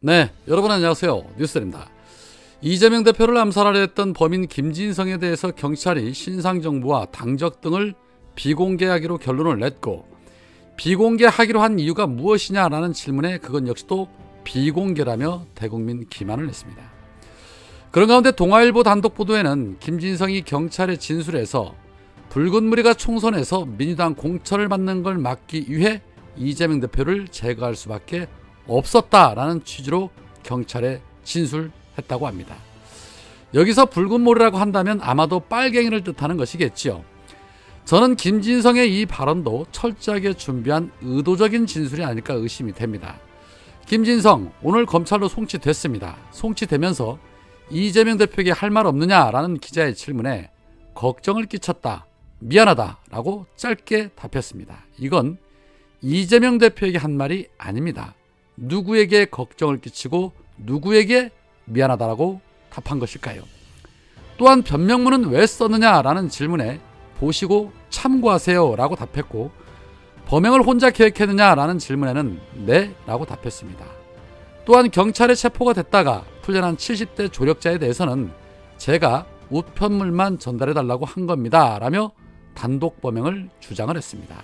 네, 여러분 안녕하세요. 뉴스입니다. 이재명 대표를 암살하려 했던 범인 김진성에 대해서 경찰이 신상정보와 당적 등을 비공개하기로 결론을 냈고, 비공개하기로 한 이유가 무엇이냐라는 질문에 그건 역시도 비공개라며 대국민 기만을 했습니다. 그런 가운데 동아일보 단독 보도에는 김진성이 경찰에 진술해서 붉은 무리가 총선에서 민주당 공천을 받는 걸 막기 위해 이재명 대표를 제거할 수밖에 없었다라는 취지로 경찰에 진술했다고 합니다. 여기서 붉은 모래라고 한다면 아마도 빨갱이를 뜻하는 것이겠지요. 저는 김진성의 이 발언도 철저하게 준비한 의도적인 진술이 아닐까 의심이 됩니다. 김진성 오늘 검찰로 송치됐습니다. 송치되면서 이재명 대표에게 할 말 없느냐라는 기자의 질문에 걱정을 끼쳤다, 미안하다 라고 짧게 답했습니다. 이건 이재명 대표에게 한 말이 아닙니다. 누구에게 걱정을 끼치고 누구에게 미안하다라고 답한 것일까요? 또한 변명문은 왜 썼느냐라는 질문에 보시고 참고하세요 라고 답했고, 범행을 혼자 계획했느냐라는 질문에는 네 라고 답했습니다. 또한 경찰에 체포가 됐다가 풀려난 70대 조력자에 대해서는 제가 우편물만 전달해달라고 한 겁니다 라며 단독 범행을 주장을 했습니다.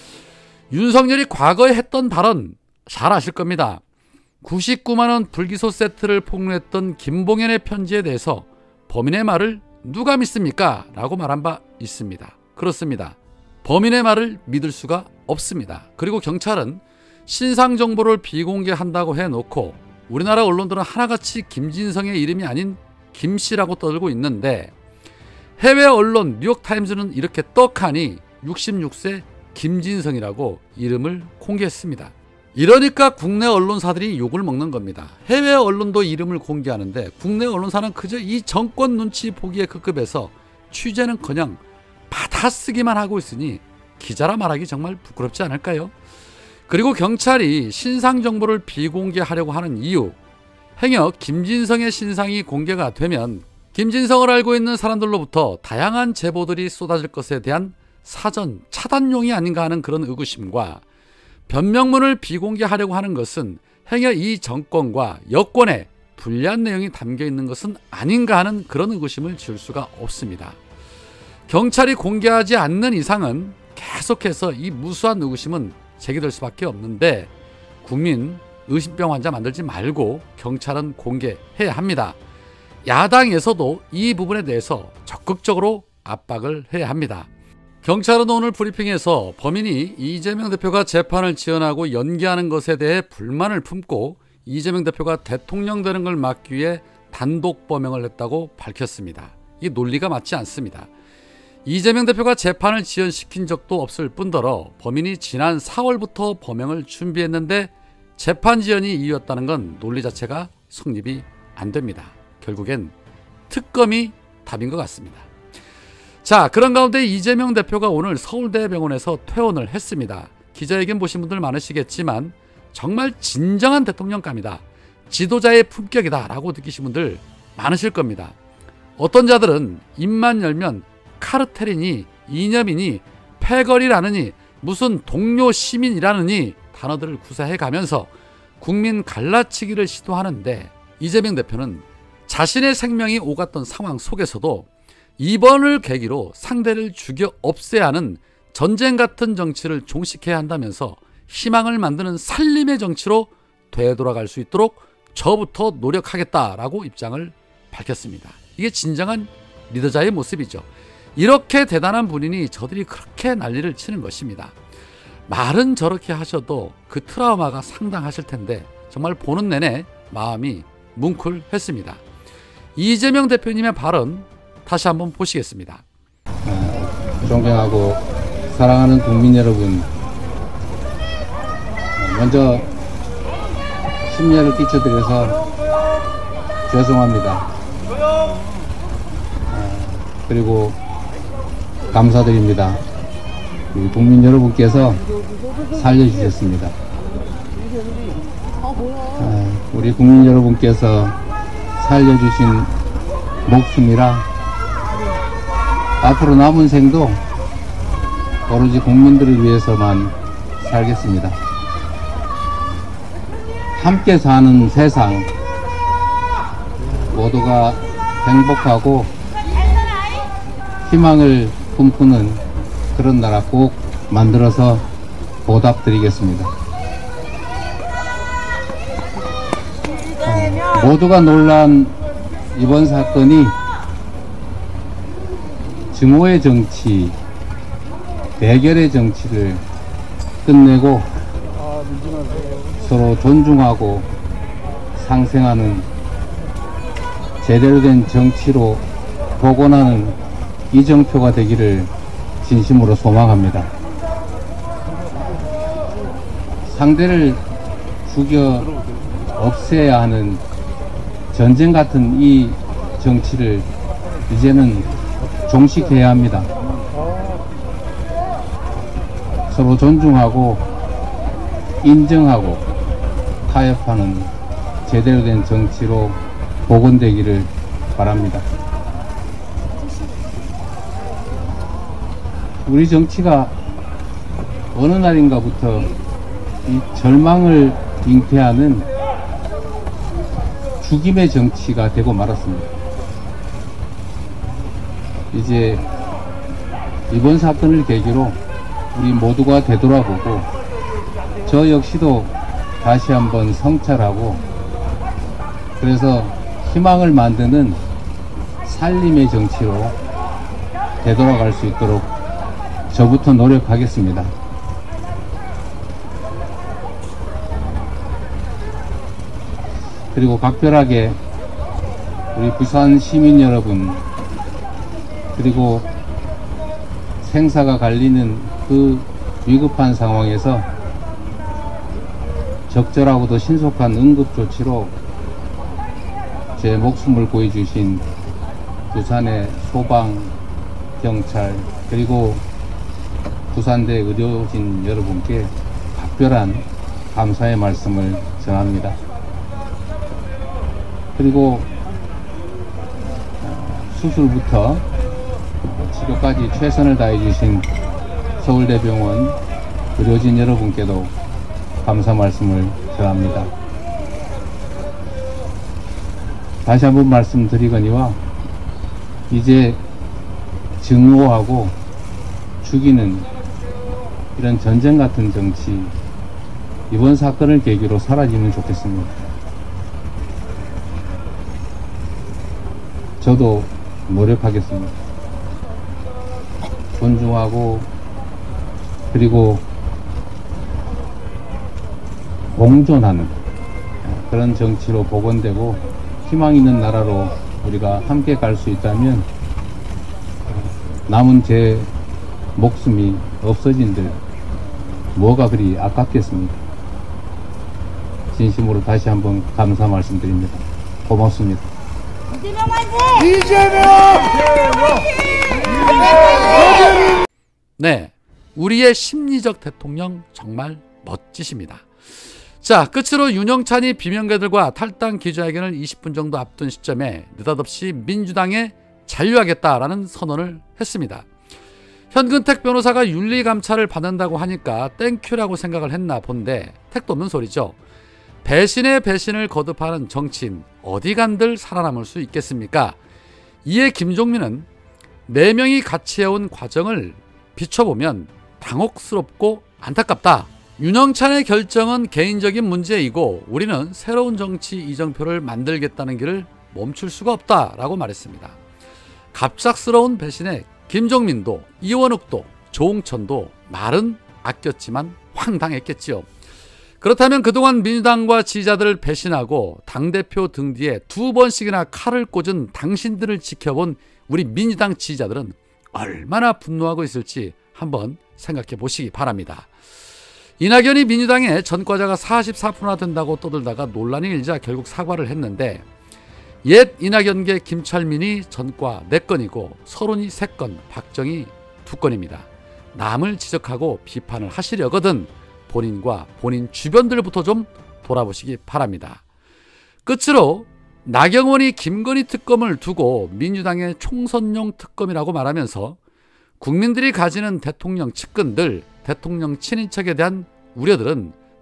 윤석열이 과거에 했던 발언 잘 아실 겁니다. 99만원 불기소 세트를 폭로했던 김봉현의 편지에 대해서 범인의 말을 누가 믿습니까? 라고 말한 바 있습니다. 그렇습니다. 범인의 말을 믿을 수가 없습니다. 그리고 경찰은 신상정보를 비공개한다고 해놓고 우리나라 언론들은 하나같이 김진성의 이름이 아닌 김씨라고 떠들고 있는데, 해외 언론 뉴욕타임즈는 이렇게 떡하니 66세 김진성이라고 이름을 공개했습니다. 이러니까 국내 언론사들이 욕을 먹는 겁니다. 해외 언론도 이름을 공개하는데 국내 언론사는 그저 이 정권 눈치 보기에 급급해서 취재는커녕 받아쓰기만 하고 있으니 기자라 말하기 정말 부끄럽지 않을까요? 그리고 경찰이 신상정보를 비공개하려고 하는 이유, 행여 김진성의 신상이 공개가 되면 김진성을 알고 있는 사람들로부터 다양한 제보들이 쏟아질 것에 대한 사전 차단용이 아닌가 하는 그런 의구심과, 변명문을 비공개하려고 하는 것은 행여 이 정권과 여권에 불리한 내용이 담겨 있는 것은 아닌가 하는 그런 의구심을 지울 수가 없습니다. 경찰이 공개하지 않는 이상은 계속해서 이 무수한 의구심은 제기될 수밖에 없는데, 국민 의심병 환자 만들지 말고 경찰은 공개해야 합니다. 야당에서도 이 부분에 대해서 적극적으로 압박을 해야 합니다. 경찰은 오늘 브리핑에서 범인이 이재명 대표가 재판을 지연하고 연기하는 것에 대해 불만을 품고 이재명 대표가 대통령 되는 걸 막기 위해 단독 범행을 했다고 밝혔습니다. 이 논리가 맞지 않습니다. 이재명 대표가 재판을 지연시킨 적도 없을 뿐더러 범인이 지난 4월부터 범행을 준비했는데 재판 지연이 이유였다는 건 논리 자체가 성립이 안 됩니다. 결국엔 특검이 답인 것 같습니다. 자, 그런 가운데 이재명 대표가 오늘 서울대병원에서 퇴원을 했습니다. 기자회견 보신 분들 많으시겠지만 정말 진정한 대통령감이다, 지도자의 품격이다 라고 느끼신 분들 많으실 겁니다. 어떤 자들은 입만 열면 카르텔이니 이념이니 패거리라느니 무슨 동료 시민이라느니 단어들을 구사해가면서 국민 갈라치기를 시도하는데, 이재명 대표는 자신의 생명이 오갔던 상황 속에서도 이번을 계기로 상대를 죽여 없애야 하는 전쟁 같은 정치를 종식해야 한다면서 희망을 만드는 살림의 정치로 되돌아갈 수 있도록 저부터 노력하겠다라고 입장을 밝혔습니다. 이게 진정한 리더자의 모습이죠. 이렇게 대단한 분이니 저들이 그렇게 난리를 치는 것입니다. 말은 저렇게 하셔도 그 트라우마가 상당하실 텐데 정말 보는 내내 마음이 뭉클했습니다. 이재명 대표님의 발언 다시 한번 보시겠습니다. 존경하고 사랑하는 국민 여러분, 먼저 심려를 끼쳐드려서 죄송합니다. 그리고 감사드립니다. 우리 국민 여러분께서 살려주셨습니다. 우리 국민 여러분께서 살려주신 목숨이라 앞으로 남은 생도 오로지 국민들을 위해서만 살겠습니다. 함께 사는 세상, 모두가 행복하고 희망을 꿈꾸는 그런 나라 꼭 만들어서 보답드리겠습니다. 모두가 놀란 이번 사건이 증오의 정치, 대결의 정치를 끝내고 서로 존중하고 상생하는 제대로 된 정치로 복원하는 이정표가 되기를 진심으로 소망합니다. 상대를 죽여 없애야 하는 전쟁 같은 이 정치를 이제는 종식해야 합니다. 서로 존중하고 인정하고 타협하는 제대로 된 정치로 복원되기를 바랍니다. 우리 정치가 어느 날인가부터 이 절망을 잉태하는 죽임의 정치가 되고 말았습니다. 이제 이번 사건을 계기로 우리 모두가 되돌아보고 저 역시도 다시 한번 성찰하고 그래서 희망을 만드는 살림의 정치로 되돌아갈 수 있도록 저부터 노력하겠습니다. 그리고 각별하게 우리 부산 시민 여러분, 그리고 생사가 갈리는 그 위급한 상황에서 적절하고도 신속한 응급조치로 제 목숨을 구해주신 부산의 소방, 경찰, 그리고 부산대 의료진 여러분께 각별한 감사의 말씀을 전합니다. 그리고 수술부터 치료까지 최선을 다해주신 서울대병원 의료진 여러분께도 감사 말씀을 전합니다. 다시 한번 말씀드리거니와 이제 증오하고 죽이는 이런 전쟁 같은 정치, 이번 사건을 계기로 사라지면 좋겠습니다. 저도 노력하겠습니다. 존중하고 그리고 공존하는 그런 정치로 복원되고 희망 있는 나라로 우리가 함께 갈 수 있다면 남은 제 목숨이 없어진들 뭐가 그리 아깝겠습니까? 진심으로 다시 한번 감사 말씀드립니다. 고맙습니다. 이재명 화이팅! 이재명! 네, 우리의 심리적 대통령 정말 멋지십니다. 자, 끝으로 윤영찬이 비명계들과 탈당 기자회견을 20분 정도 앞둔 시점에 느닷없이 민주당에 잔류하겠다라는 선언을 했습니다. 현근택 변호사가 윤리감찰을 받는다고 하니까 땡큐라고 생각을 했나 본데 택도 없는 소리죠. 배신의 배신을 거듭하는 정치인 어디 간들 살아남을 수 있겠습니까? 이에 김종민은 4명이 같이 해온 과정을 비춰보면 당혹스럽고 안타깝다. 윤영찬의 결정은 개인적인 문제이고 우리는 새로운 정치 이정표를 만들겠다는 길을 멈출 수가 없다라고 말했습니다. 갑작스러운 배신에 김종민도 이원욱도 조홍천도 말은 아꼈지만 황당했겠지요. 그렇다면 그동안 민주당과 지지자들을 배신하고 당대표 등 뒤에 2번씩이나 칼을 꽂은 당신들을 지켜본 우리 민주당 지지자들은 얼마나 분노하고 있을지 한번 생각해 보시기 바랍니다. 이낙연이 민주당의 전과자가 44%나 된다고 떠들다가 논란이 일자 결국 사과를 했는데 옛 이낙연계 김철민이 전과 4건이고 서른이 3건, 박정희 2건입니다. 남을 지적하고 비판을 하시려거든 본인과 본인 주변들부터 좀 돌아보시기 바랍니다. 끝으로 나경원이 김건희 특검을 두고 민주당의 총선용 특검이라고 말하면서 국민들이 가지는 대통령 측근들, 대통령 친인척에 대한 우려들은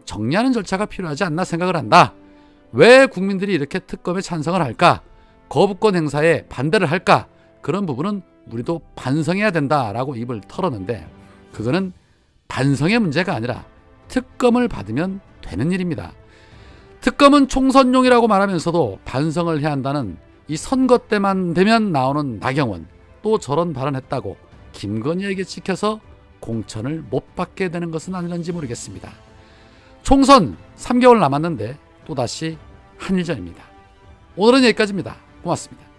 정리하는 절차가 필요하지 않나 생각을 한다. 왜 국민들이 이렇게 특검에 찬성을 할까? 거부권 행사에 반대를 할까? 그런 부분은 우리도 반성해야 된다라고 입을 털었는데, 그거는 반성의 문제가 아니라 특검을 받으면 되는 일입니다. 특검은 총선용이라고 말하면서도 반성을 해야 한다는 이 선거 때만 되면 나오는 나경원, 또 저런 발언했다고 김건희에게 찍혀서 공천을 못 받게 되는 것은 아니는지 모르겠습니다. 총선 3개월 남았는데 또다시 한일전입니다. 오늘은 여기까지입니다. 고맙습니다.